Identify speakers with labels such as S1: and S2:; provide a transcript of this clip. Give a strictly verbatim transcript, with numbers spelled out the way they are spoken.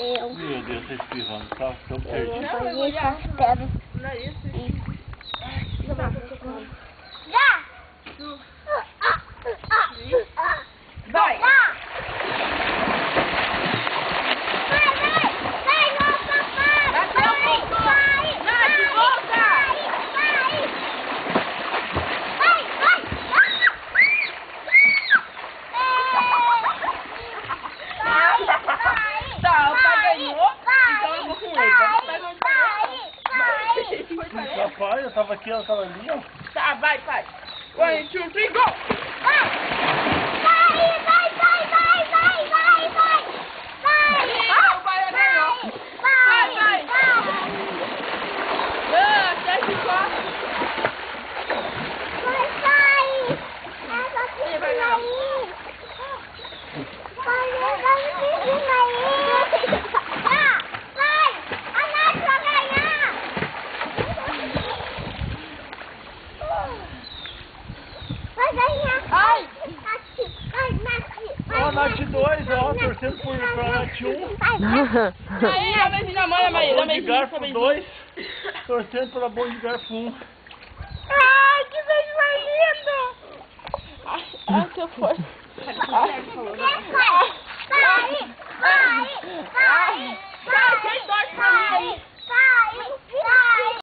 S1: Eu.
S2: Meu Deus, tá espirrando, tá tão perdido.
S1: Eu vou fazer castelo.
S3: Não é isso?
S1: Dá!
S3: Vai!
S2: Rapaz, eu tava aqui, ela tava ali, ó.
S3: Tá, vai, pai. One, two, three, go!
S1: Vai! Vai, vai, vai, vai, vai, vai, vai! Vai!
S3: Não, vai, não.
S1: Vai,
S3: vai,
S1: vai!
S3: Ah, sete e quatro.
S1: Vai, vai! Essa piscina aí! Vai, essa piscina aí! Vai! Vai! A Nath vai ganhar! Vai ganhar!
S3: Ai!
S1: Nath! Vai, Nath!
S2: Ó, Nath dois, ó, torcendo por pra Nath um.
S3: Aí, a vez minha mãe, a mãe, a
S2: Bom de
S3: mãe,
S2: Garfo dois, torcendo pela Bom de Garfo um.
S3: Ai, que beijo mais lindo! Ai, ai, que força. Ai,
S1: Vai! Vai! Vai! Vai!
S3: ai, quem torce pra mim aí?